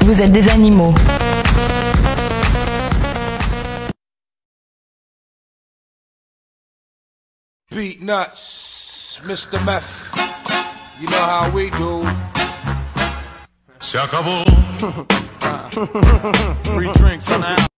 vous êtes des animaux. Beat nuts, Mr. Meth. You know how we do. Se acabó. Free drinks on the